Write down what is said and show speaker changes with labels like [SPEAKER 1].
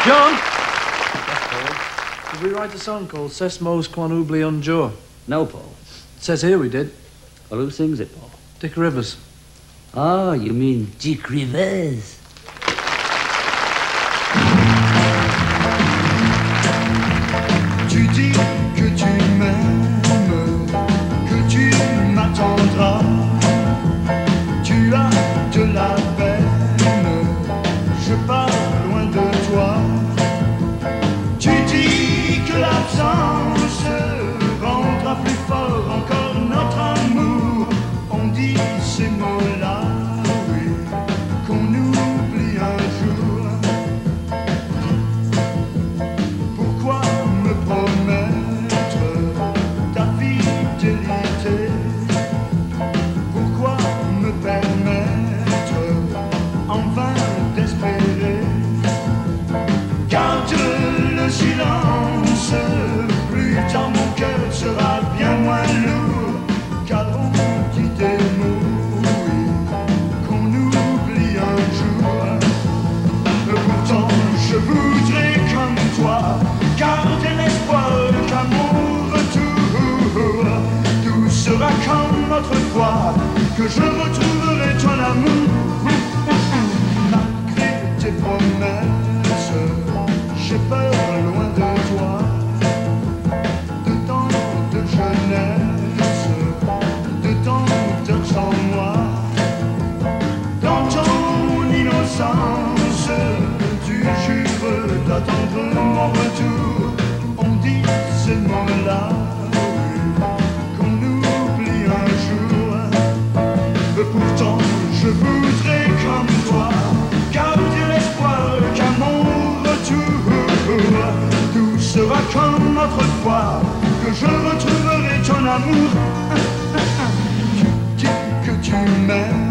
[SPEAKER 1] John! Did we write a song called Sesmo's Quan Oubli un jour?
[SPEAKER 2] No, Paul.
[SPEAKER 1] It says here we did.
[SPEAKER 2] Well, who sings it, Paul?
[SPEAKER 1] Dick Rivers.
[SPEAKER 2] Oh, you mean Dick Rivers.
[SPEAKER 3] Tu dis que tu m'aimes, que tu m'attendras. Tu as de la peine, je pars loin de toi. Tu dis que l'absence rendra plus fort encore notre amour. On dit ces mots-là, oui, qu'on oublie un jour. Pourquoi me promettre ta fidélité? Pourquoi me permettre en vain d'espérer? Garde le silence, plus tard mon cœur sera bien moins lourd. Car on dit des mots, oui, qu'on oublie un jour. Pourtant je voudrais comme toi garder l'espoir qu'à mon retour tout sera comme autrefois, que je retrouverai ton amour. Malgré tes promesses, j'ai peur loin de toi, de tant de jeunesse, de tant d'heures sans moi. Dans ton innocence, tu jures d'attendre mon retour. On dit ces mots-là, oui, qu'on oublie un jour. Pourtant je voudrais comme toi garder l'espoir qu'à mon retour tout sera comme autrefois, que je retrouverai ton amour. Tu dis que tu m'aimes,